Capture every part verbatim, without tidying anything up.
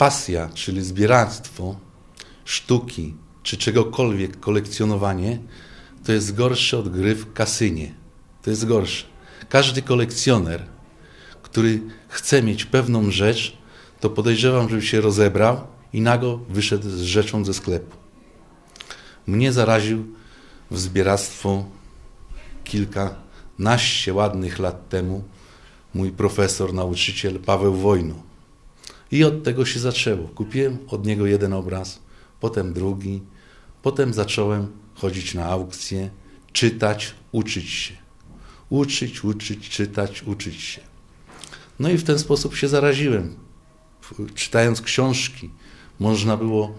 pasja, czyli zbieractwo sztuki czy czegokolwiek, kolekcjonowanie, to jest gorsze od gry w kasynie. To jest gorsze. Każdy kolekcjoner, który chce mieć pewną rzecz, to podejrzewam, żeby się rozebrał i nago wyszedł z rzeczą ze sklepu. Mnie zaraził w zbieractwo kilkanaście ładnych lat temu mój profesor, nauczyciel Paweł Wojno. I od tego się zaczęło. Kupiłem od niego jeden obraz, potem drugi, potem zacząłem chodzić na aukcje, czytać, uczyć się. Uczyć, uczyć, czytać, uczyć się. No i w ten sposób się zaraziłem. Czytając książki, można było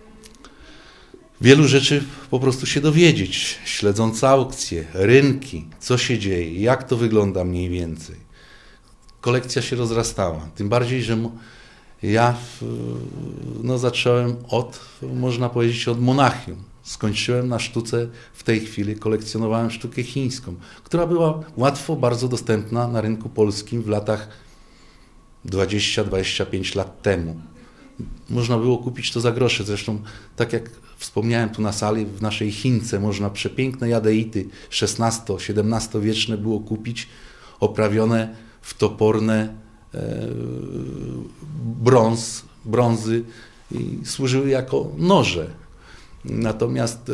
wielu rzeczy po prostu się dowiedzieć, śledząc aukcje, rynki, co się dzieje, jak to wygląda mniej więcej. Kolekcja się rozrastała, tym bardziej, że ja no, zacząłem od, można powiedzieć, od Monachium. Skończyłem na sztuce, w tej chwili kolekcjonowałem sztukę chińską, która była łatwo bardzo dostępna na rynku polskim w latach dwadzieścia dwadzieścia pięć lat temu. Można było kupić to za grosze. Zresztą, tak jak wspomniałem tu na sali, w naszej Chince można przepiękne jadeity szesnasto-siedemnastowieczne było kupić, oprawione w toporne e, brąz, brązy i służyły jako noże. Natomiast e,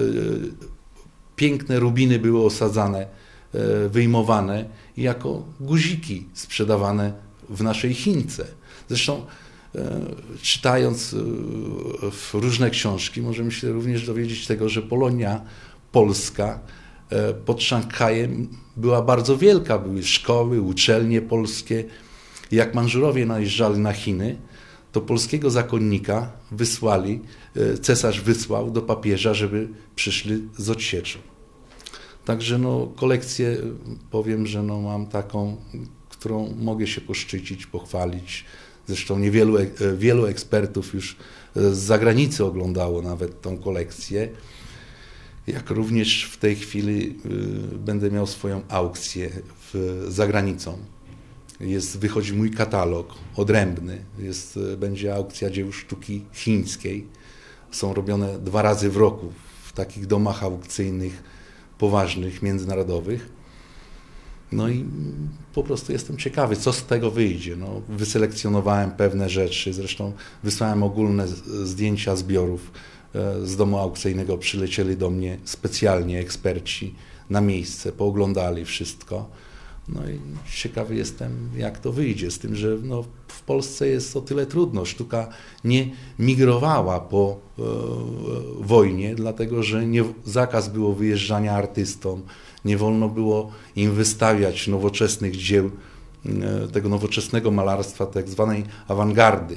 piękne rubiny były osadzane, e, wyjmowane i jako guziki sprzedawane w naszej Chince. Zresztą e, czytając e, różne książki możemy się również dowiedzieć tego, że Polonia polska e, pod Szanghajem była bardzo wielka. Były szkoły, uczelnie polskie. Jak Mandżurowie najeżdżali na Chiny, to polskiego zakonnika wysłali, e, cesarz wysłał do papieża, żeby przyszli z odsieczą. Także no, kolekcję, powiem, że no, mam taką, którą mogę się poszczycić, pochwalić. Zresztą niewielu, wielu ekspertów już z zagranicy oglądało nawet tą kolekcję. Jak również w tej chwili będę miał swoją aukcję w, za granicą. Jest, wychodzi mój katalog odrębny. Jest, będzie aukcja dzieł sztuki chińskiej. Są robione dwa razy w roku w takich domach aukcyjnych poważnych, międzynarodowych. No i po prostu jestem ciekawy, co z tego wyjdzie. No, wyselekcjonowałem pewne rzeczy, zresztą wysłałem ogólne zdjęcia zbiorów z domu aukcyjnego. Przylecieli do mnie specjalnie eksperci na miejsce, pooglądali wszystko. No i ciekawy jestem, jak to wyjdzie, z tym, że no, w Polsce jest o tyle trudno. Sztuka nie migrowała po e, wojnie, dlatego że nie, zakaz było wyjeżdżania artystom, nie wolno było im wystawiać nowoczesnych dzieł, e, tego nowoczesnego malarstwa, tak zwanej awangardy.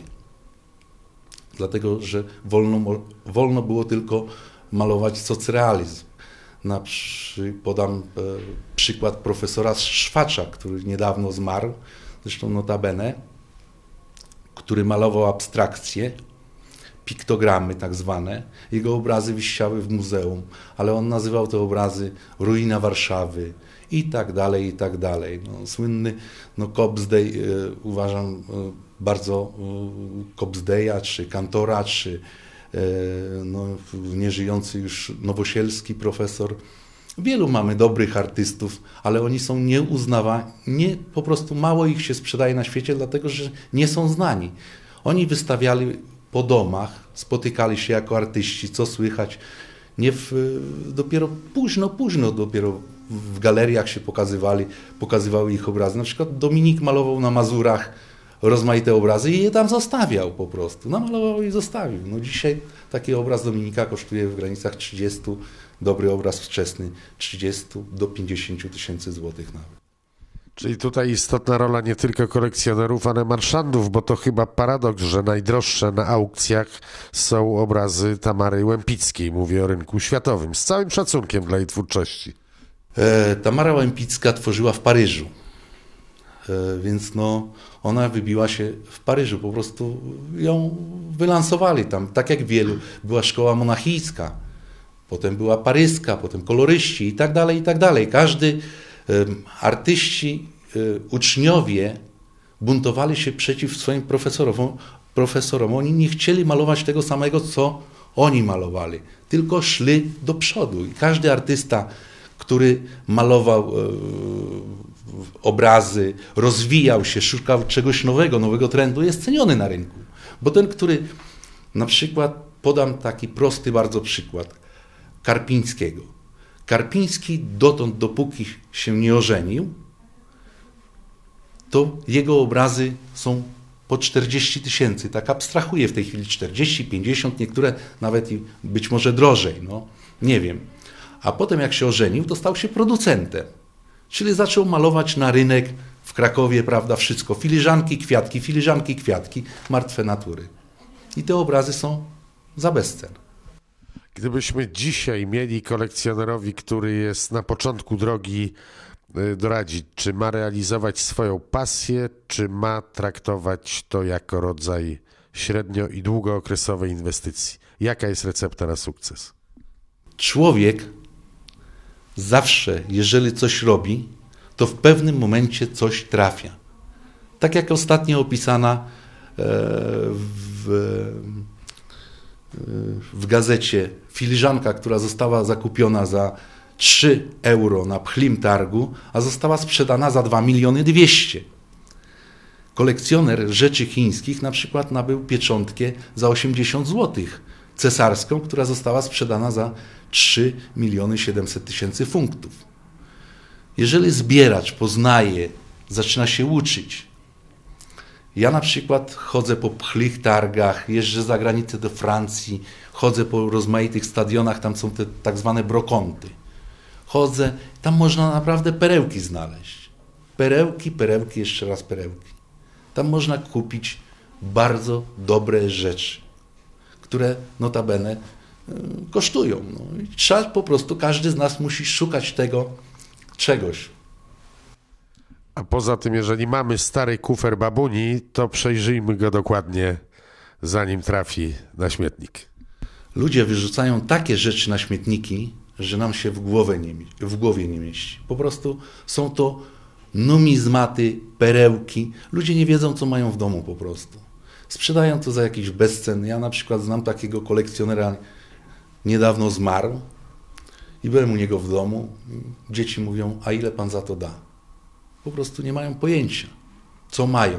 Dlatego, że wolno, wolno było tylko malować socrealizm. Na przy, podam e, przykład profesora Szwacza, który niedawno zmarł, zresztą notabene, który malował abstrakcje, piktogramy tak zwane. Jego obrazy wisiały w muzeum, ale on nazywał te obrazy Ruina Warszawy i tak dalej, i tak dalej. No, słynny no, Cobzdej, e, uważam e, bardzo e, Cobzdeja, czy Kantora, czy no, nieżyjący już Nowosielski profesor. Wielu mamy dobrych artystów, ale oni są nieuznawani, nie, po prostu mało ich się sprzedaje na świecie, dlatego że nie są znani. Oni wystawiali po domach, spotykali się jako artyści, co słychać, nie w, dopiero późno, późno dopiero w galeriach się pokazywali, pokazywały ich obrazy. Na przykład Dominik malował na Mazurach rozmaite obrazy i je tam zostawiał po prostu. Namalował i zostawił. No dzisiaj taki obraz Dominika kosztuje w granicach trzydziestu, dobry obraz wczesny, trzydziestu do pięćdziesięciu tysięcy złotych nawet. Czyli tutaj istotna rola nie tylko kolekcjonerów, ale marszandów, bo to chyba paradoks, że najdroższe na aukcjach są obrazy Tamary Łempickiej. Mówię o rynku światowym. Z całym szacunkiem dla jej twórczości. E, Tamara Łempicka tworzyła w Paryżu. Więc no, ona wybiła się w Paryżu, po prostu ją wylansowali tam, tak jak wielu. Była szkoła monachijska, potem była paryska, potem koloryści i tak dalej, i tak dalej. Każdy um, artyści, um, uczniowie buntowali się przeciw swoim profesorom. profesorom. Oni nie chcieli malować tego samego, co oni malowali, tylko szli do przodu. I każdy artysta, który malował e, obrazy, rozwijał się, szukał czegoś nowego, nowego trendu, jest ceniony na rynku. Bo ten, który na przykład, podam taki prosty bardzo przykład, Karpińskiego. Karpiński dotąd, dopóki się nie ożenił, to jego obrazy są po czterdzieści tysięcy, tak abstrahuję w tej chwili, czterdzieści, pięćdziesiąt, niektóre nawet i być może drożej, no nie wiem. A potem jak się ożenił, to stał się producentem, czyli zaczął malować na rynek w Krakowie, prawda, wszystko, filiżanki, kwiatki, filiżanki, kwiatki, martwe natury. I te obrazy są za bezcen. Gdybyśmy dzisiaj mieli kolekcjonerowi, który jest na początku drogi, doradzić, czy ma realizować swoją pasję, czy ma traktować to jako rodzaj średnio- i długookresowej inwestycji? Jaka jest recepta na sukces? Człowiek zawsze, jeżeli coś robi, to w pewnym momencie coś trafia. Tak jak ostatnio opisana w, w gazecie filiżanka, która została zakupiona za trzy euro na pchlim targu, a została sprzedana za dwa miliony dwieście. Kolekcjoner rzeczy chińskich na przykład nabył pieczątkę za osiemdziesiąt złotych, cesarską, która została sprzedana za trzy miliony siedemset tysięcy funtów. Jeżeli zbieracz poznaje, zaczyna się uczyć. Ja na przykład chodzę po pchlich targach, jeżdżę za granicę do Francji, chodzę po rozmaitych stadionach, tam są te tak zwane brokonty. Chodzę, tam można naprawdę perełki znaleźć. Perełki, perełki, jeszcze raz perełki. Tam można kupić bardzo dobre rzeczy, które notabene y, kosztują. No. I trzeba po prostu, każdy z nas musi szukać tego czegoś. A poza tym, jeżeli mamy stary kufer babuni, to przejrzyjmy go dokładnie, zanim trafi na śmietnik. Ludzie wyrzucają takie rzeczy na śmietniki, że nam się w, głowę nie, w głowie nie mieści. Po prostu są to numizmaty, perełki. Ludzie nie wiedzą, co mają w domu po prostu. Sprzedają to za jakiś bezcen. Ja na przykład znam takiego kolekcjonera, niedawno zmarł i byłem u niego w domu. Dzieci mówią, a ile pan za to da? Po prostu nie mają pojęcia, co mają.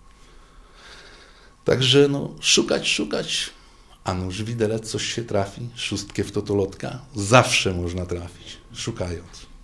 Także no, szukać, szukać. A nuż widelec coś się trafi, szóstkę w totolotka. Zawsze można trafić, szukając.